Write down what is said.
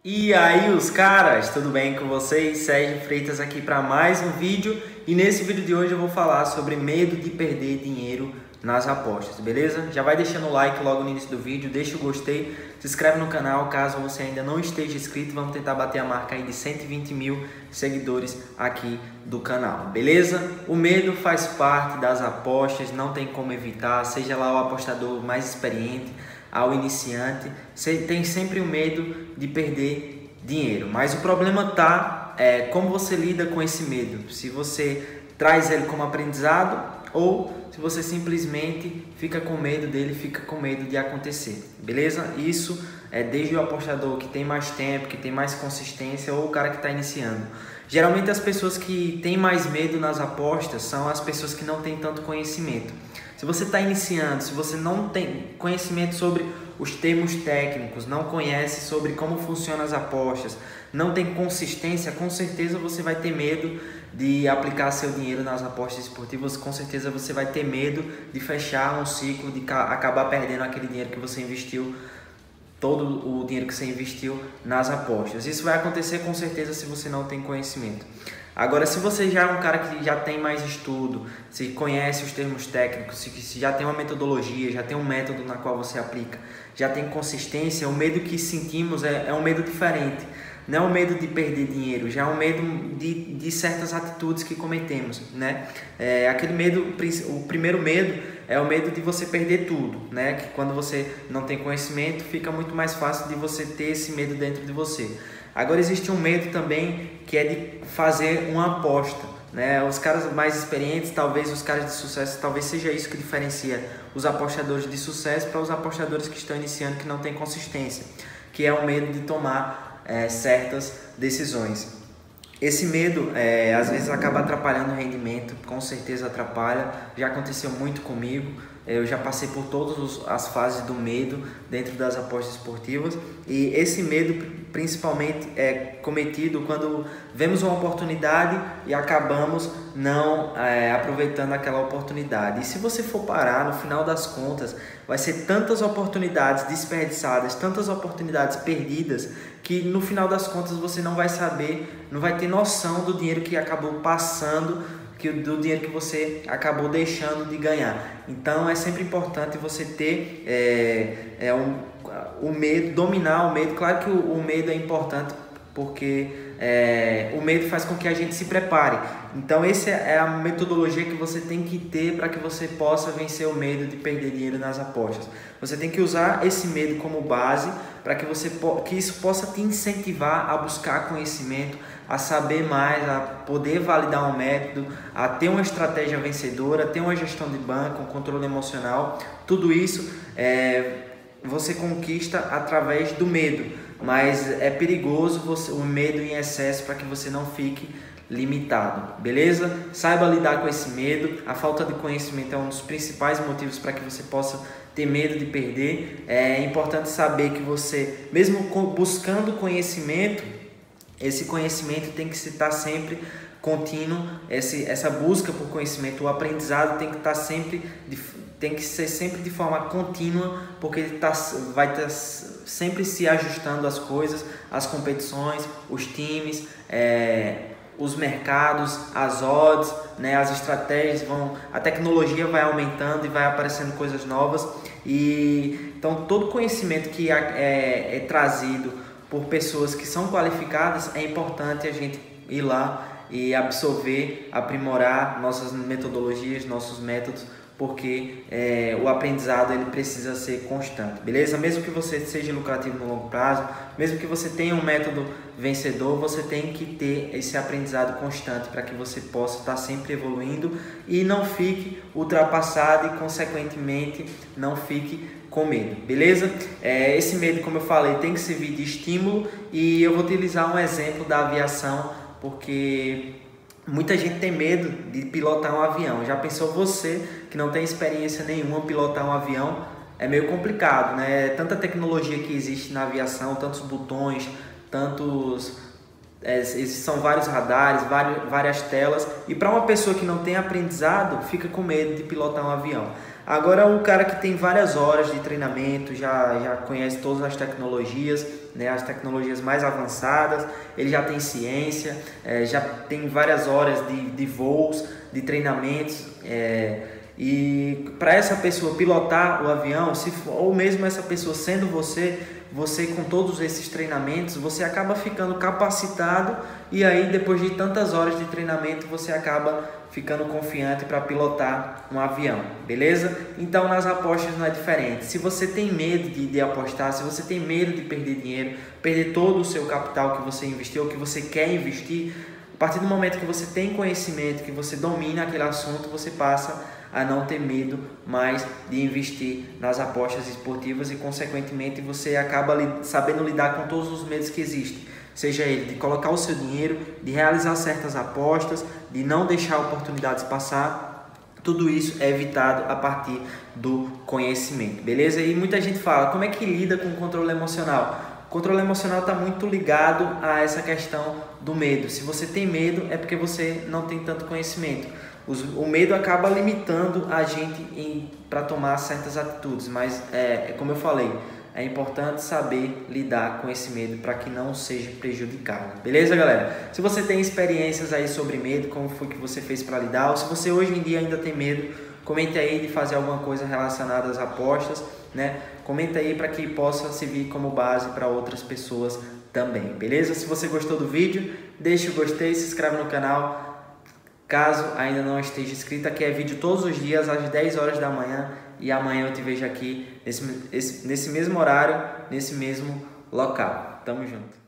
E aí os caras, tudo bem com vocês? Sérgio Freitas aqui para mais um vídeo. E nesse vídeo de hoje eu vou falar sobre medo de perder dinheiro nas apostas, beleza? Já vai deixando o like logo no início do vídeo, deixa o gostei, se inscreve no canal caso você ainda não esteja inscrito. Vamos tentar bater a marca aí de 120 mil seguidores aqui do canal, beleza? O medo faz parte das apostas, não tem como evitar, seja lá o apostador mais experiente, ao iniciante, você tem sempre o medo de perder dinheiro, mas o problema está como você lida com esse medo, se você traz ele como aprendizado ou se você simplesmente fica com medo dele, fica com medo de acontecer, beleza? Isso é desde o apostador que tem mais tempo, que tem mais consistência, ou o cara que está iniciando. Geralmente as pessoas que têm mais medo nas apostas são as pessoas que não têm tanto conhecimento. Se você está iniciando, se você não tem conhecimento sobre os termos técnicos, não conhece sobre como funcionam as apostas, não tem consistência, com certeza você vai ter medo de aplicar seu dinheiro nas apostas esportivas, com certeza você vai ter medo de fechar um ciclo, de acabar perdendo aquele dinheiro que você investiu, todo o dinheiro que você investiu nas apostas. Isso vai acontecer com certeza se você não tem conhecimento. Agora, se você já é um cara que já tem mais estudo, se conhece os termos técnicos, se já tem uma metodologia, já tem um método na qual você aplica, já tem consistência, o medo que sentimos é um medo diferente. Não é o medo de perder dinheiro, já é um medo de certas atitudes que cometemos, né? Aquele medo, o primeiro medo é o medo de você perder tudo, né? Que quando você não tem conhecimento, fica muito mais fácil de você ter esse medo dentro de você. Agora existe um medo também que é de fazer uma aposta, né? Os caras mais experientes, talvez os caras de sucesso, talvez seja isso que diferencia os apostadores de sucesso para os apostadores que estão iniciando, que não têm consistência, que é o medo de tomar certas decisões. Esse medo às vezes acaba atrapalhando o rendimento, com certeza atrapalha, já aconteceu muito comigo, eu já passei por todas as fases do medo dentro das apostas esportivas, e esse medo principalmente é cometido quando vemos uma oportunidade e acabamos não aproveitando aquela oportunidade. E se você for parar, no final das contas, vai ser tantas oportunidades desperdiçadas, tantas oportunidades perdidas, que no final das contas você não vai saber, não vai ter noção do dinheiro que acabou passando, do dinheiro que você acabou deixando de ganhar. Então é sempre importante você ter o medo, dominar o medo. Claro que o medo é importante porque o medo faz com que a gente se prepare. Então essa é a metodologia que você tem que ter para que você possa vencer o medo de perder dinheiro nas apostas. Você tem que usar esse medo como base para que isso possa te incentivar a buscar conhecimento, a saber mais, a poder validar um método, a ter uma estratégia vencedora, a ter uma gestão de banco, um controle emocional. Tudo isso você conquista através do medo, mas é perigoso o medo em excesso para que você não fique limitado, beleza? Saiba lidar com esse medo. A falta de conhecimento é um dos principais motivos para que você possa ter medo de perder. É importante saber que você, mesmo buscando conhecimento, esse conhecimento tem que estar sempre contínuo, essa busca por conhecimento, o aprendizado tem que ser sempre de forma contínua, porque ele vai estar sempre se ajustando às coisas, às competições, os times, os mercados, as odds, né, as estratégias a tecnologia vai aumentando e vai aparecendo coisas novas, e então todo conhecimento que é trazido por pessoas que são qualificadas, é importante a gente ir lá e absorver, aprimorar nossas metodologias, nossos métodos, porque o aprendizado ele precisa ser constante, beleza? Mesmo que você seja lucrativo no longo prazo, mesmo que você tenha um método vencedor, você tem que ter esse aprendizado constante para que você possa estar sempre evoluindo e não fique ultrapassado e, consequentemente, não fique com medo, beleza? Esse medo, como eu falei, tem que servir de estímulo, e eu vou utilizar um exemplo da aviação, porque muita gente tem medo de pilotar um avião. Já pensou você que não tem experiência nenhuma pilotar um avião? É meio complicado, né? Tanta tecnologia que existe na aviação, tantos botões, são vários radares, várias telas, e para uma pessoa que não tem aprendizado, fica com medo de pilotar um avião. Agora, o cara que tem várias horas de treinamento, já conhece todas as tecnologias, né, as tecnologias mais avançadas, ele já tem ciência, já tem várias horas de voos, de treinamentos, e para essa pessoa pilotar o avião, ou mesmo essa pessoa sendo você com todos esses treinamentos, você acaba ficando capacitado, e aí depois de tantas horas de treinamento você acaba ficando confiante para pilotar um avião, beleza? Então nas apostas não é diferente. Se você tem medo de apostar, se você tem medo de perder dinheiro, perder todo o seu capital que você investiu, que você quer investir, a partir do momento que você tem conhecimento, que você domina aquele assunto, você passa a não ter medo mais de investir nas apostas esportivas e, consequentemente, você acaba sabendo lidar com todos os medos que existem. Seja ele de colocar o seu dinheiro, de realizar certas apostas, de não deixar oportunidades passar. Tudo isso é evitado a partir do conhecimento, beleza? E muita gente fala, como é que lida com o controle emocional? O controle emocional está muito ligado a essa questão do medo. Se você tem medo, é porque você não tem tanto conhecimento. O medo acaba limitando a gente para tomar certas atitudes, mas como eu falei, é importante saber lidar com esse medo para que não seja prejudicado. Beleza, galera? Se você tem experiências aí sobre medo, como foi que você fez para lidar, ou se você hoje em dia ainda tem medo, comente aí de fazer alguma coisa relacionada às apostas, né? Comenta aí para que possa servir como base para outras pessoas também, beleza? Se você gostou do vídeo, deixa o gostei, se inscreve no canal. Caso ainda não esteja inscrito, aqui é vídeo todos os dias às 10 horas da manhã, e amanhã eu te vejo aqui nesse mesmo horário, nesse mesmo local. Tamo junto.